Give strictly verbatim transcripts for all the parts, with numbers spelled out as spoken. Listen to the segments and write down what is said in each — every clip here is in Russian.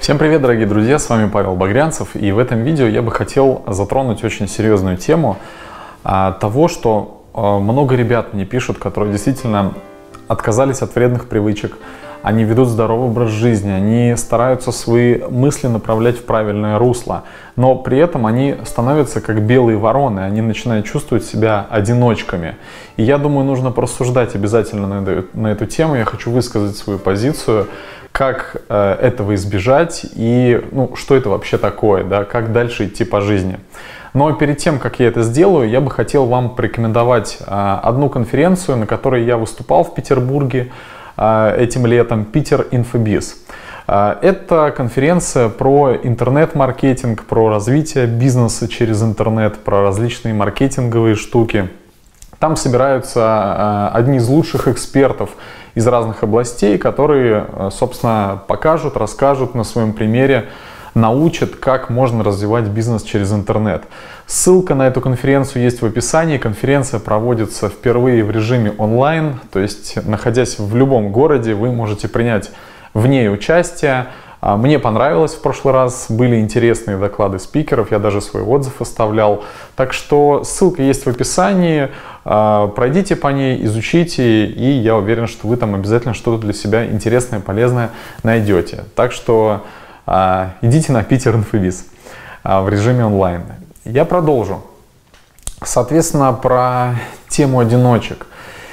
Всем привет, дорогие друзья, с вами Павел Багрянцев, и в этом видео я бы хотел затронуть очень серьезную тему а, того, что а, много ребят мне пишут, которые действительно отказались от вредных привычек, они ведут здоровый образ жизни, они стараются свои мысли направлять в правильное русло, но при этом они становятся как белые вороны, они начинают чувствовать себя одиночками. И я думаю, нужно порассуждать обязательно на эту, на эту тему, я хочу высказать свою позицию, как э, этого избежать и ну, что это вообще такое, да, как дальше идти по жизни. Но перед тем, как я это сделаю, я бы хотел вам порекомендовать э, одну конференцию, на которой я выступал в Петербурге э, этим летом, Питер Инфобиз. Э, это конференция про интернет-маркетинг, про развитие бизнеса через интернет, про различные маркетинговые штуки. Там собираются э, одни из лучших экспертов из разных областей, которые, собственно, покажут, расскажут на своем примере, научат, как можно развивать бизнес через интернет. Ссылка на эту конференцию есть в описании. Конференция проводится впервые в режиме онлайн, то есть, находясь в любом городе, вы можете принять в ней участие. Мне понравилось в прошлый раз, были интересные доклады спикеров, я даже свой отзыв оставлял. Так что ссылка есть в описании, пройдите по ней, изучите, и я уверен, что вы там обязательно что-то для себя интересное, полезное найдете. Так что идите на Питер Инфобиз в режиме онлайн. Я продолжу. Соответственно, про тему одиночек.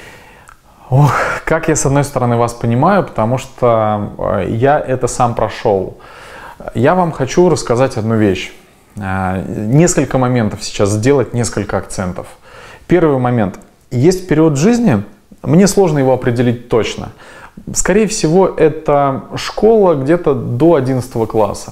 Ох, как я с одной стороны вас понимаю, потому что я это сам прошел. Я вам хочу рассказать одну вещь. Несколько моментов сейчас сделать, несколько акцентов. Первый момент. Есть период жизни, мне сложно его определить точно. Скорее всего, это школа где-то до одиннадцатого класса.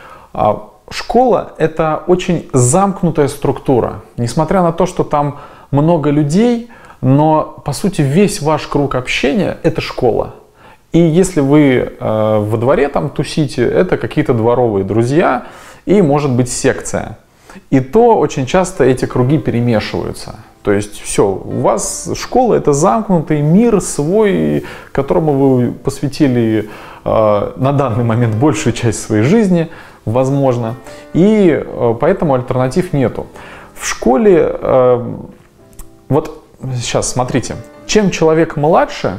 Школа – это очень замкнутая структура. Несмотря на то, что там много людей, но, по сути, весь ваш круг общения – это школа. И если вы э, во дворе там тусите, это какие-то дворовые друзья и, может быть, секция. И то очень часто эти круги перемешиваются. То есть все, у вас школа – это замкнутый мир свой, которому вы посвятили э, на данный момент большую часть своей жизни, возможно. И э, поэтому альтернатив нету. В школе, э, вот... Сейчас, смотрите, чем человек младше,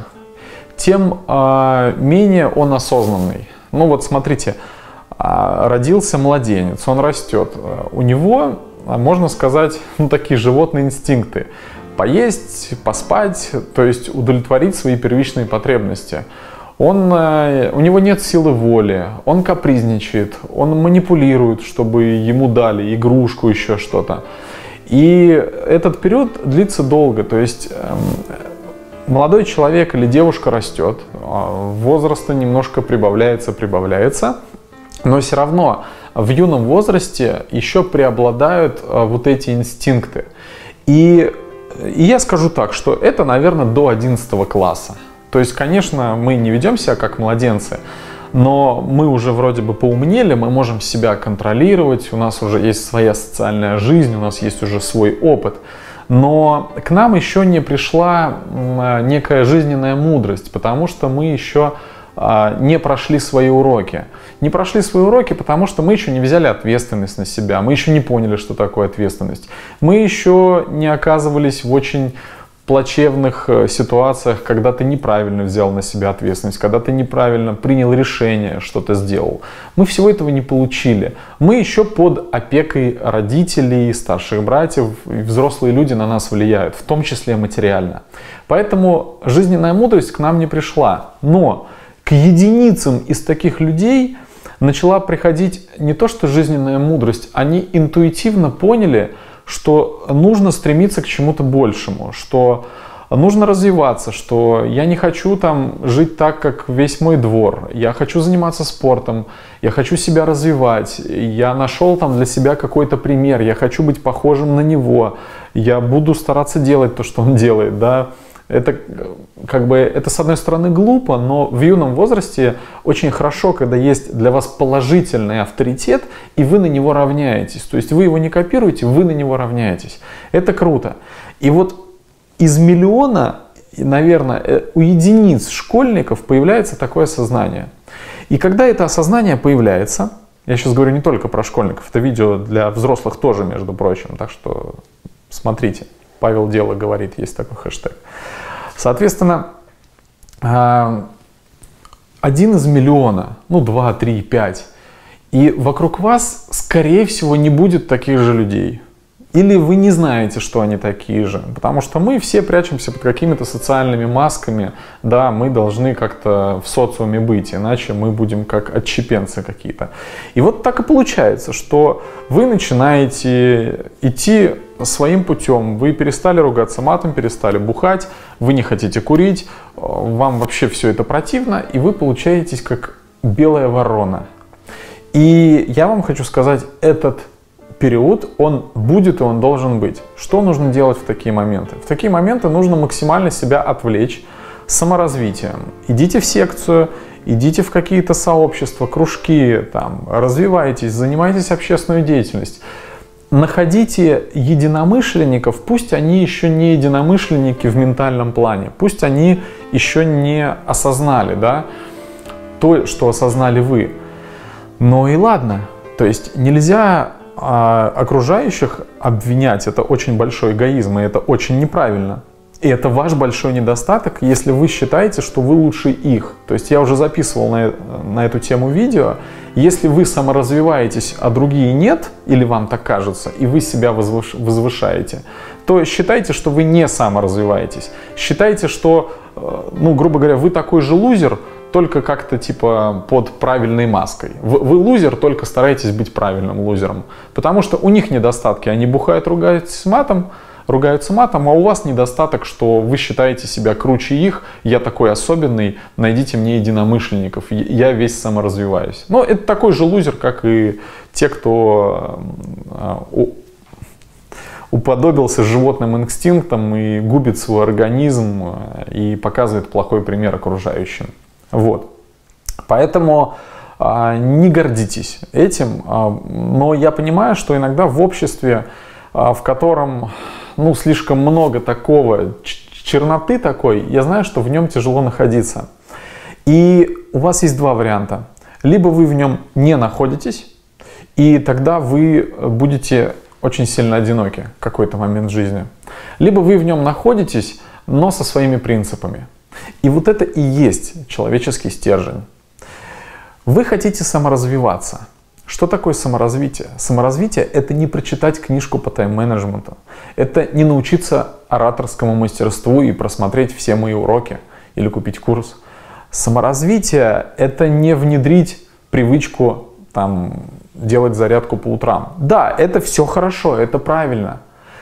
тем э, менее он осознанный. Ну вот смотрите, э, родился младенец, он растет. У него, можно сказать, ну, такие животные инстинкты. Поесть, поспать, то есть удовлетворить свои первичные потребности. Он, э, у него нет силы воли, он капризничает, он манипулирует, чтобы ему дали игрушку, еще что-то. И этот период длится долго, то есть э, молодой человек или девушка растет, возраста немножко прибавляется, прибавляется, но все равно в юном возрасте еще преобладают э, вот эти инстинкты. И, и я скажу так, что это, наверное, до одиннадцатого класса. То есть, конечно, мы не ведем себя как младенцы, но мы уже вроде бы поумнели, мы можем себя контролировать, у нас уже есть своя социальная жизнь, у нас есть уже свой опыт. Но к нам еще не пришла некая жизненная мудрость, потому что мы еще не прошли свои уроки. Не прошли свои уроки, потому что мы еще не взяли ответственность на себя, мы еще не поняли, что такое ответственность. Мы еще не оказывались в очень плачевных ситуациях, когда ты неправильно взял на себя ответственность, когда ты неправильно принял решение, что-то сделал. Мы всего этого не получили. Мы еще под опекой родителей, старших братьев, и взрослые люди на нас влияют, в том числе материально. Поэтому жизненная мудрость к нам не пришла. Но к единицам из таких людей начала приходить не то что жизненная мудрость, они интуитивно поняли, что нужно стремиться к чему-то большему, что нужно развиваться, что я не хочу там жить так, как весь мой двор, я хочу заниматься спортом, я хочу себя развивать, я нашел там для себя какой-то пример, я хочу быть похожим на него, я буду стараться делать то, что он делает, да. Это, как бы, это с одной стороны глупо, но в юном возрасте очень хорошо, когда есть для вас положительный авторитет, и вы на него равняетесь. То есть вы его не копируете, вы на него равняетесь. Это круто. И вот из миллиона, наверное, у единиц школьников появляется такое сознание. И когда это осознание появляется, я сейчас говорю не только про школьников, это видео для взрослых тоже, между прочим, так что смотрите, Павел Дело говорит, есть такой хэштег. Соответственно, один из миллиона, ну два, три, пять, и вокруг вас, скорее всего, не будет таких же людей. Или вы не знаете, что они такие же. Потому что мы все прячемся под какими-то социальными масками. Да, мы должны как-то в социуме быть, иначе мы будем как отщепенцы какие-то. И вот так и получается, что вы начинаете идти своим путем. Вы перестали ругаться матом, перестали бухать, вы не хотите курить, вам вообще все это противно, и вы получаетесь как белая ворона. И я вам хочу сказать, этот период, он будет и он должен быть. Что нужно делать в такие моменты? В такие моменты нужно максимально себя отвлечь саморазвитием. Идите в секцию, идите в какие-то сообщества, кружки, там, развивайтесь, занимайтесь общественной деятельностью. Находите единомышленников, пусть они еще не единомышленники в ментальном плане, пусть они еще не осознали, да, то, что осознали вы. Но и ладно, то есть нельзя а, окружающих обвинять, это очень большой эгоизм, и это очень неправильно. И это ваш большой недостаток, если вы считаете, что вы лучше их. То есть я уже записывал на, на эту тему видео. Если вы саморазвиваетесь, а другие нет, или вам так кажется, и вы себя возвыш, возвышаете, то считайте, что вы не саморазвиваетесь. Считайте, что, ну, грубо говоря, вы такой же лузер, только как-то типа под правильной маской. Вы, вы лузер, только старайтесь быть правильным лузером. Потому что у них недостатки, они бухают, ругаются матом, ругаются матом, а у вас недостаток, что вы считаете себя круче их, я такой особенный, найдите мне единомышленников, я весь саморазвиваюсь. Но это такой же лузер, как и те, кто уподобился животным инстинктам и губит свой организм и показывает плохой пример окружающим. Вот. Поэтому а, не гордитесь этим, а, но я понимаю, что иногда в обществе, а, в котором ну, слишком много такого, черноты такой, я знаю, что в нем тяжело находиться. И у вас есть два варианта. Либо вы в нем не находитесь, и тогда вы будете очень сильно одиноки в какой-то момент жизни. Либо вы в нем находитесь, но со своими принципами. И вот это и есть человеческий стержень. Вы хотите саморазвиваться. Что такое саморазвитие? Саморазвитие – это не прочитать книжку по тайм-менеджменту. Это не научиться ораторскому мастерству и просмотреть все мои уроки или купить курс. Саморазвитие – это не внедрить привычку там, делать зарядку по утрам. Да, это все хорошо, это правильно.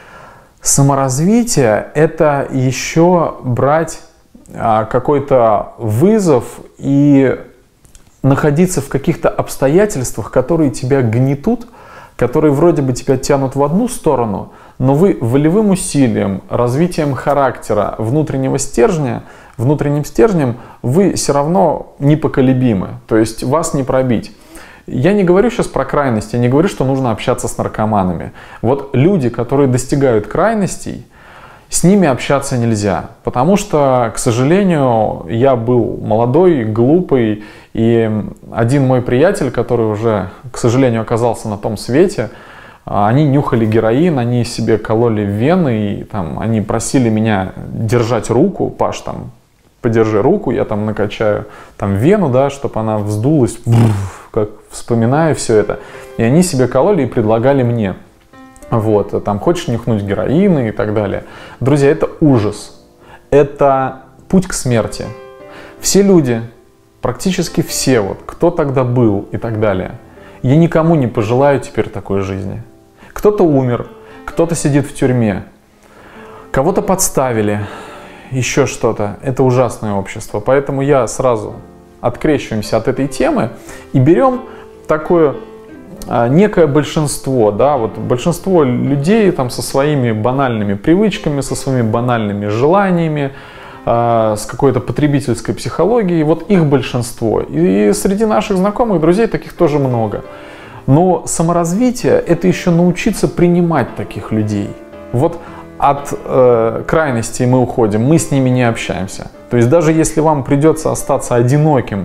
Саморазвитие – это еще брать а, какой-то вызов и находиться в каких-то обстоятельствах, которые тебя гнетут, которые вроде бы тебя тянут в одну сторону, но вы волевым усилием, развитием характера, внутреннего стержня, внутренним стержнем вы все равно непоколебимы, то есть вас не пробить. Я не говорю сейчас про крайности, я не говорю, что нужно общаться с наркоманами. Вот люди, которые достигают крайностей, с ними общаться нельзя, потому что, к сожалению, я был молодой, глупый, и один мой приятель, который уже, к сожалению, оказался на том свете, они нюхали героин, они себе кололи вены, и там, они просили меня держать руку, Паш, там, подержи руку, я там накачаю там, вену, да, чтобы она вздулась, как вспоминаю все это, и они себе кололи и предлагали мне. Вот, там, хочешь нюхнуть героин и так далее. Друзья, это ужас. Это путь к смерти. Все люди, практически все, вот, кто тогда был и так далее, я никому не пожелаю теперь такой жизни. Кто-то умер, кто-то сидит в тюрьме, кого-то подставили, еще что-то. Это ужасное общество. Поэтому я сразу открещиваемся от этой темы и берем такое некое большинство, да, вот большинство людей там со своими банальными привычками, со своими банальными желаниями, э, с какой-то потребительской психологией, вот их большинство. И среди наших знакомых, друзей таких тоже много. Но саморазвитие – это еще научиться принимать таких людей. Вот от э, крайностей мы уходим, мы с ними не общаемся. То есть даже если вам придется остаться одиноким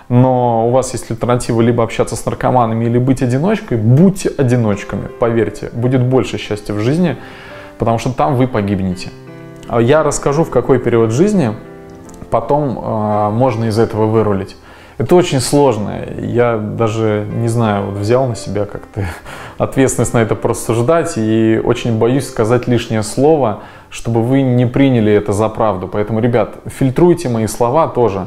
но у вас есть альтернатива либо общаться с наркоманами, или быть одиночкой, будьте одиночками, поверьте, будет больше счастья в жизни, потому что там вы погибнете. Я расскажу, в какой период жизни потом э, можно из этого вырулить. Это очень сложно. Я даже не знаю, вот взял на себя как-то ответственность на это порассуждать и очень боюсь сказать лишнее слово, чтобы вы не приняли это за правду. Поэтому, ребят, фильтруйте мои слова тоже.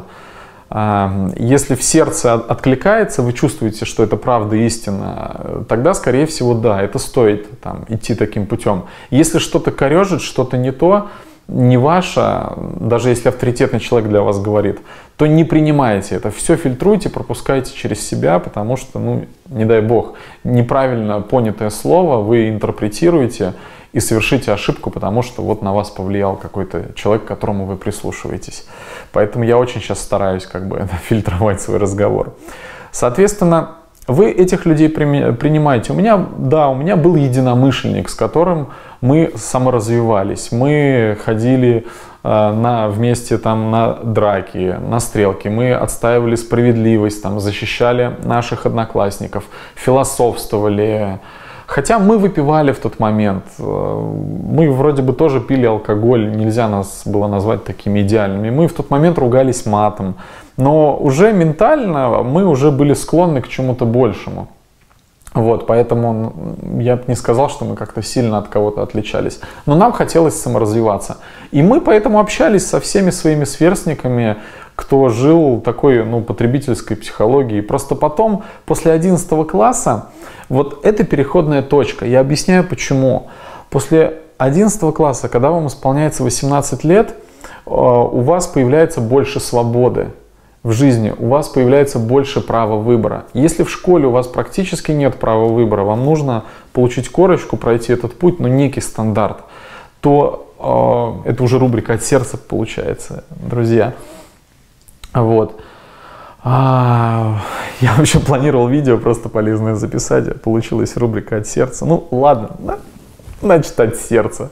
Если в сердце откликается, вы чувствуете, что это правда, истина, тогда, скорее всего, да, это стоит там, идти таким путем. Если что-то корежит, что-то не то, не ваше, даже если авторитетный человек для вас говорит, то не принимайте это. Все фильтруйте, пропускайте через себя, потому что, ну, не дай бог, неправильно понятое слово вы интерпретируете и совершите ошибку, потому что вот на вас повлиял какой-то человек, к которому вы прислушиваетесь. Поэтому я очень сейчас стараюсь как бы фильтровать свой разговор. Соответственно, вы этих людей принимаете. У меня, да, у меня был единомышленник, с которым мы саморазвивались. Мы ходили э, на, вместе там, на драки, на стрелки. Мы отстаивали справедливость, там, защищали наших одноклассников, философствовали. Хотя мы выпивали в тот момент. Мы вроде бы тоже пили алкоголь. Нельзя нас было назвать такими идеальными. Мы в тот момент ругались матом. Но уже ментально мы уже были склонны к чему-то большему. Вот, поэтому я бы не сказал, что мы как-то сильно от кого-то отличались. Но нам хотелось саморазвиваться. И мы поэтому общались со всеми своими сверстниками, кто жил такой, ну, потребительской психологией. Просто потом, после одиннадцатого класса, вот это переходная точка. Я объясняю почему. После одиннадцатого класса, когда вам исполняется восемнадцать лет, у вас появляется больше свободы в жизни, у вас появляется больше права выбора. Если в школе у вас практически нет права выбора, вам нужно получить корочку, пройти этот путь, но некий стандарт, то э, это уже рубрика «От сердца» получается, друзья. Вот. А, я вообще планировал видео просто полезное записать, а получилась рубрика «От сердца». Ну ладно, да? Значит, от сердца.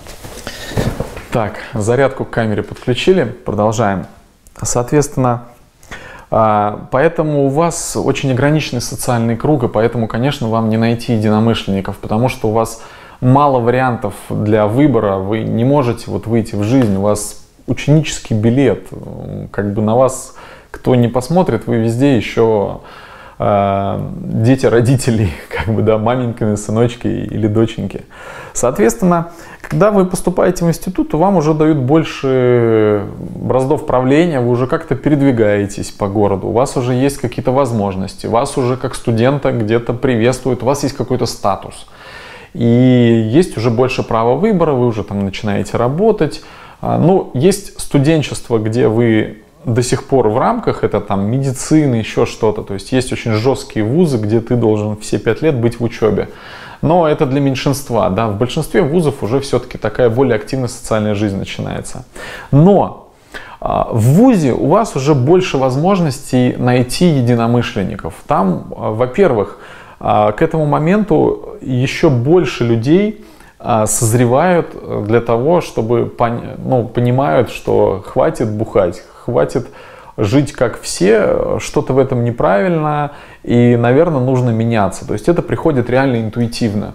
Так, зарядку к камере подключили, продолжаем. Соответственно, поэтому у вас очень ограниченный социальный круг, и поэтому, конечно, вам не найти единомышленников, потому что у вас мало вариантов для выбора, вы не можете вот выйти в жизнь, у вас ученический билет, как бы на вас кто не посмотрит, вы везде еще э, дети родителей, как бы, да, маменькины, сыночки или доченьки. Соответственно, когда вы поступаете в институт, то вам уже дают больше браздов правления, вы уже как-то передвигаетесь по городу, у вас уже есть какие-то возможности, вас уже как студента где-то приветствуют, у вас есть какой-то статус. И есть уже больше права выбора, вы уже там начинаете работать. Ну, есть студенчество, где вы до сих пор в рамках, это там медицина, еще что-то. То есть есть очень жесткие вузы, где ты должен все пять лет быть в учебе. Но это для меньшинства, да, в большинстве вузов уже все-таки такая более активная социальная жизнь начинается. Но в вузе у вас уже больше возможностей найти единомышленников. Там, во-первых, к этому моменту еще больше людей созревают для того, чтобы, ну, понимают, что хватит бухать, хватит жить как все, что-то в этом неправильно, и, наверное, нужно меняться. То есть это приходит реально интуитивно.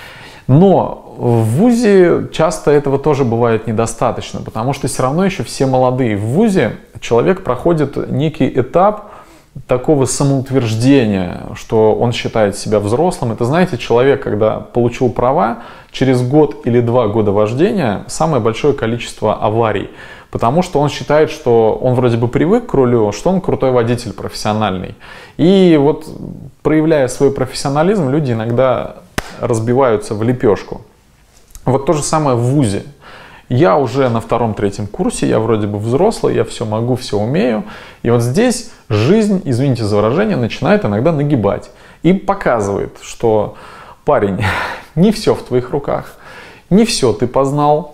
Но в вузе часто этого тоже бывает недостаточно, потому что все равно еще все молодые. В вузе человек проходит некий этап такого самоутверждения, что он считает себя взрослым. Это, знаете, человек, когда получил права, через год или два года вождения самое большое количество аварий. Потому что он считает, что он вроде бы привык к рулю, что он крутой водитель, профессиональный. И вот, проявляя свой профессионализм, люди иногда разбиваются в лепешку. Вот то же самое в вузе. Я уже на втором-третьем курсе, я вроде бы взрослый, я все могу, все умею. И вот здесь жизнь, извините за выражение, начинает иногда нагибать. И показывает, что, парень, не все в твоих руках, не все ты познал.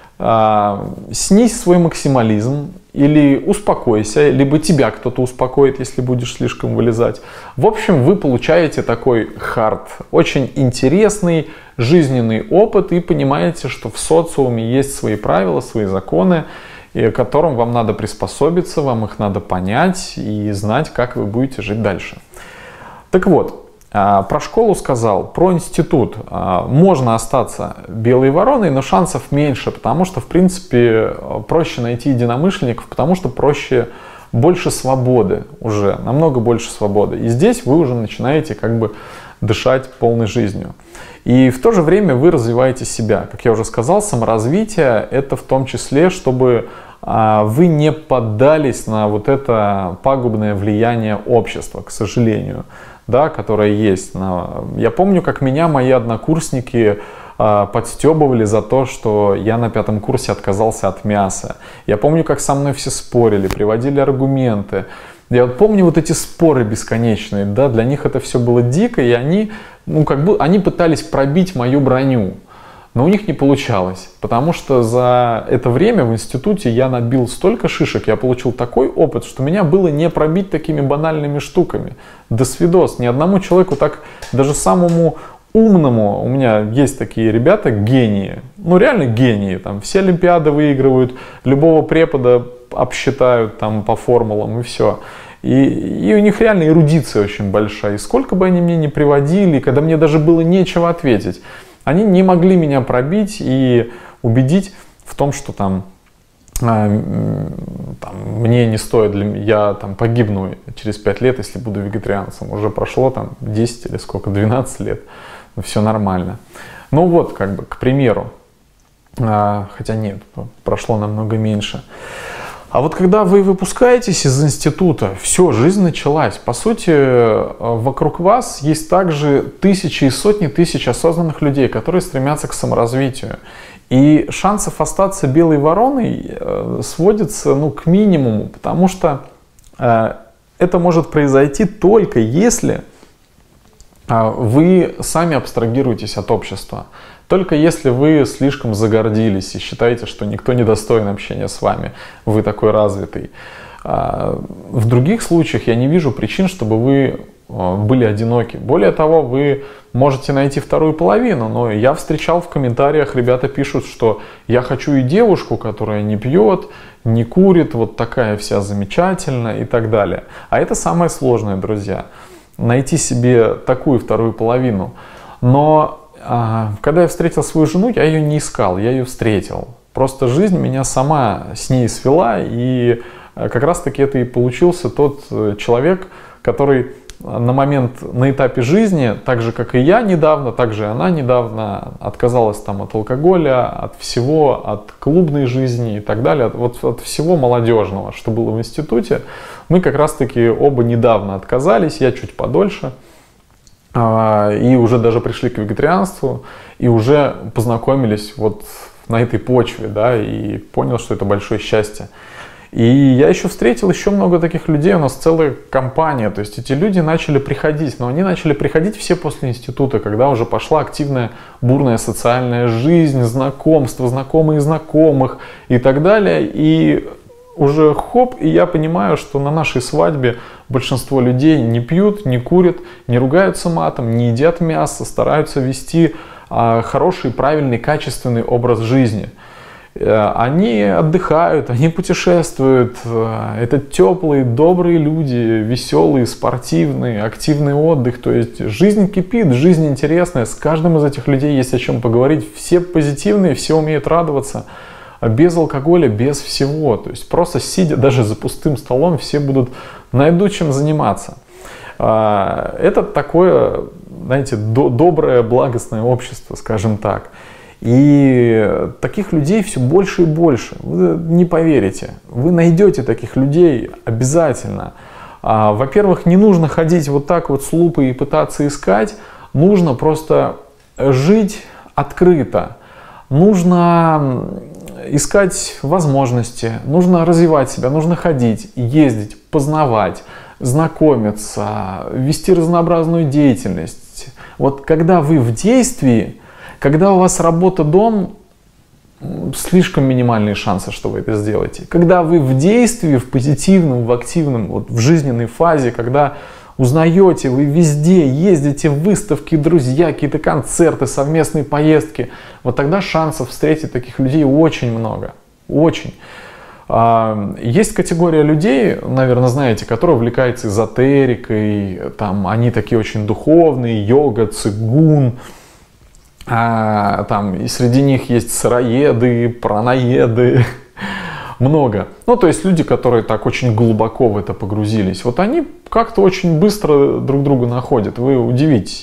Снизь свой максимализм или успокойся, либо тебя кто-то успокоит, если будешь слишком вылезать. В общем, вы получаете такой хард, очень интересный жизненный опыт и понимаете, что в социуме есть свои правила, свои законы, и которым вам надо приспособиться, вам их надо понять и знать, как вы будете жить дальше. Так вот, про школу сказал, про институт. Можно остаться белой вороной, но шансов меньше, потому что, в принципе, проще найти единомышленников, потому что проще, больше свободы уже, намного больше свободы. И здесь вы уже начинаете как бы дышать полной жизнью. И в то же время вы развиваете себя. Как я уже сказал, саморазвитие — это в том числе, чтобы вы не поддались на вот это пагубное влияние общества, к сожалению, да, которое есть. Я помню, как меня мои однокурсники подстебывали за то, что я на пятом курсе отказался от мяса. Я помню, как со мной все спорили, приводили аргументы. Я вот помню вот эти споры бесконечные, да, для них это все было дико, и они, ну, как бы, они пытались пробить мою броню. Но у них не получалось, потому что за это время в институте я набил столько шишек, я получил такой опыт, что меня было не пробить такими банальными штуками. До свидос, ни одному человеку, так даже самому умному, у меня есть такие ребята, гении, ну реально гении, там все олимпиады выигрывают, любого препода обсчитают там по формулам и все. И, и у них реально эрудиция очень большая, и сколько бы они мне ни приводили, когда мне даже было нечего ответить, они не могли меня пробить и убедить в том, что там, э, там мне не стоит, для, я там погибну через пять лет, если буду вегетарианцем. Уже прошло там десять или сколько, двенадцать лет, все нормально. Ну вот, как бы, к примеру, э, хотя нет, прошло намного меньше. А вот когда вы выпускаетесь из института, все, жизнь началась. По сути, вокруг вас есть также тысячи и сотни тысяч осознанных людей, которые стремятся к саморазвитию. И шансов остаться белой вороной сводится, ну, к минимуму, потому что э, это может произойти только если э, вы сами абстрагируетесь от общества. Только если вы слишком загордились и считаете, что никто не достоин общения с вами, вы такой развитый. В других случаях я не вижу причин, чтобы вы были одиноки. Более того, вы можете найти вторую половину, но я встречал в комментариях, ребята пишут, что я хочу и девушку, которая не пьет, не курит, вот такая вся замечательная и так далее. А это самое сложное, друзья, найти себе такую вторую половину. Но когда я встретил свою жену, я ее не искал, я ее встретил. Просто жизнь меня сама с ней свела, и как раз таки это и получился тот человек, который на момент, на этапе жизни, так же как и я недавно, так же и она недавно отказалась там от алкоголя, от всего, от клубной жизни и так далее, вот от всего молодежного, что было в институте. Мы как раз таки оба недавно отказались, я чуть подольше. И уже даже пришли к вегетарианству, и уже познакомились вот на этой почве, да, и понял, что это большое счастье. И я еще встретил еще много таких людей, у нас целая компания, то есть эти люди начали приходить, но они начали приходить все после института, когда уже пошла активная, бурная социальная жизнь, знакомства, знакомые знакомых и так далее, и уже хоп, и я понимаю, что на нашей свадьбе большинство людей не пьют, не курят, не ругаются матом, не едят мясо, стараются вести а, хороший, правильный, качественный образ жизни. Они отдыхают, они путешествуют. Это теплые, добрые люди, веселые, спортивные, активный отдых. То есть жизнь кипит, жизнь интересная. С каждым из этих людей есть о чем поговорить. Все позитивные, все умеют радоваться. Без алкоголя, без всего. То есть просто сидя даже за пустым столом, все будут найдут чем заниматься. Это такое, знаете, доброе, благостное общество, скажем так. И таких людей все больше и больше. Вы не поверите. Вы найдете таких людей обязательно. Во-первых, не нужно ходить вот так вот с лупой и пытаться искать. Нужно просто жить открыто. Нужно искать возможности, нужно развивать себя, нужно ходить, ездить, познавать, знакомиться, вести разнообразную деятельность. Вот когда вы в действии, когда у вас работа, дом, слишком минимальные шансы, что вы это сделаете. Когда вы в действии, в позитивном, в активном, вот в жизненной фазе, когда узнаете, вы везде ездите, в выставки, друзья, какие-то концерты, совместные поездки, вот тогда шансов встретить таких людей очень много. Очень. Есть категория людей, наверное, знаете, которые увлекаются эзотерикой, там, они такие очень духовные, йога, цигун, а, там, и среди них есть сыроеды, праноеды, много. Ну, то есть люди, которые так очень глубоко в это погрузились, вот они как-то очень быстро друг друга находят, вы удивитесь.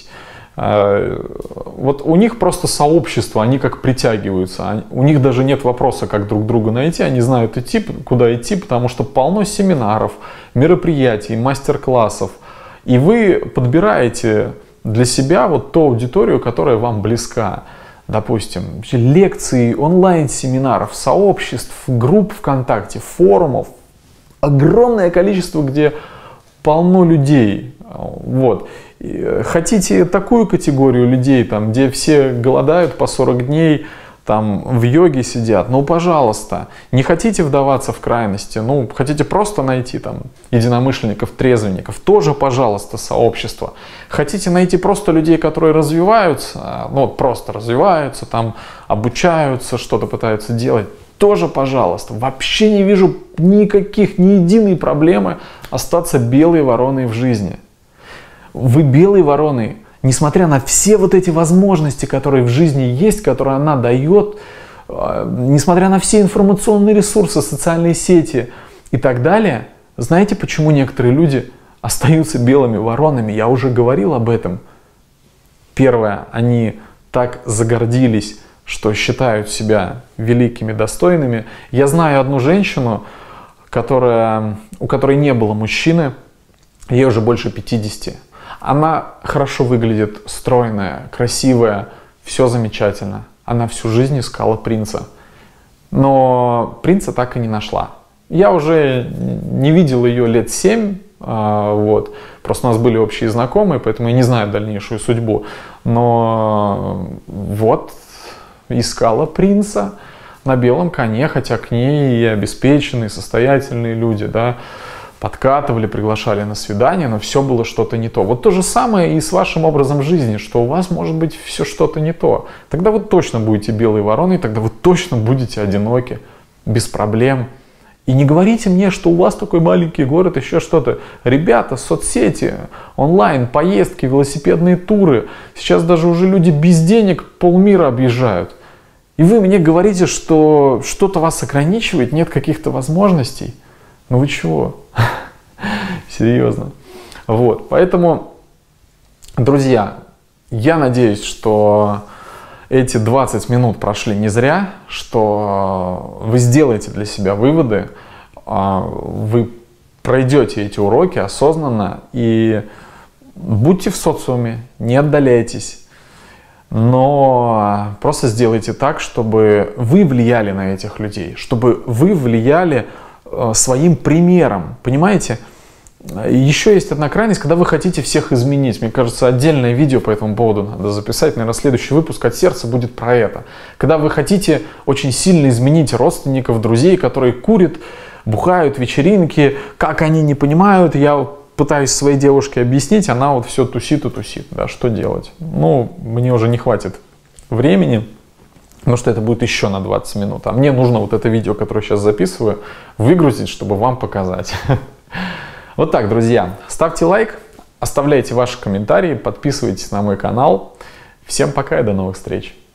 Вот у них просто сообщество, они как притягиваются, у них даже нет вопроса, как друг друга найти, они знают идти, куда идти, потому что полно семинаров, мероприятий, мастер-классов, и вы подбираете для себя вот ту аудиторию, которая вам близка. Допустим, лекции, онлайн-семинаров, сообществ, групп ВКонтакте, форумов, огромное количество, где полно людей. Вот. Хотите такую категорию людей, там, где все голодают по сорок дней, там, в йоге сидят, ну, пожалуйста. Не хотите вдаваться в крайности, ну, хотите просто найти там единомышленников, трезвенников, тоже, пожалуйста, сообщество. Хотите найти просто людей, которые развиваются, ну, вот просто развиваются, там, обучаются, что-то пытаются делать, тоже, пожалуйста. Вообще не вижу никаких, ни единой проблемы остаться белой вороной в жизни. Вы белой вороной, несмотря на все вот эти возможности, которые в жизни есть, которые она дает, несмотря на все информационные ресурсы, социальные сети и так далее, знаете, почему некоторые люди остаются белыми воронами? Я уже говорил об этом. Первое, они так загордились, что считают себя великими, достойными. Я знаю одну женщину, которая, у которой не было мужчины, ей уже больше пятидесяти. Она хорошо выглядит, стройная, красивая, все замечательно. Она всю жизнь искала принца. Но принца так и не нашла. Я уже не видел ее лет семь, вот. Просто у нас были общие знакомые, поэтому я не знаю дальнейшую судьбу. Но вот искала принца на белом коне, хотя к ней и обеспеченные, состоятельные люди, да, подкатывали, приглашали на свидание, но все было что-то не то. Вот то же самое и с вашим образом жизни, что у вас может быть все что-то не то. Тогда вы точно будете белой вороной, тогда вы точно будете одиноки, без проблем. И не говорите мне, что у вас такой маленький город, еще что-то. Ребята, соцсети, онлайн, поездки, велосипедные туры. Сейчас даже уже люди без денег полмира объезжают. И вы мне говорите, что что-то вас ограничивает, нет каких-то возможностей. Ну вы чего? Серьезно. Вот, поэтому, друзья, я надеюсь, что эти двадцать минут прошли не зря, что вы сделаете для себя выводы, вы пройдете эти уроки осознанно и будьте в социуме, не отдаляйтесь, но просто сделайте так, чтобы вы влияли на этих людей, чтобы вы влияли своим примером, понимаете? Еще есть одна крайность, когда вы хотите всех изменить. Мне кажется, отдельное видео по этому поводу надо записать. Наверное, следующий выпуск «От сердца» будет про это. Когда вы хотите очень сильно изменить родственников, друзей, которые курят, бухают, вечеринки, как они не понимают, я пытаюсь своей девушке объяснить, она вот все тусит и тусит. Да, что делать? Ну, мне уже не хватит времени. Потому что это будет еще на двадцать минут. А мне нужно вот это видео, которое сейчас записываю, выгрузить, чтобы вам показать. Вот так, друзья. Ставьте лайк, оставляйте ваши комментарии, подписывайтесь на мой канал. Всем пока и до новых встреч.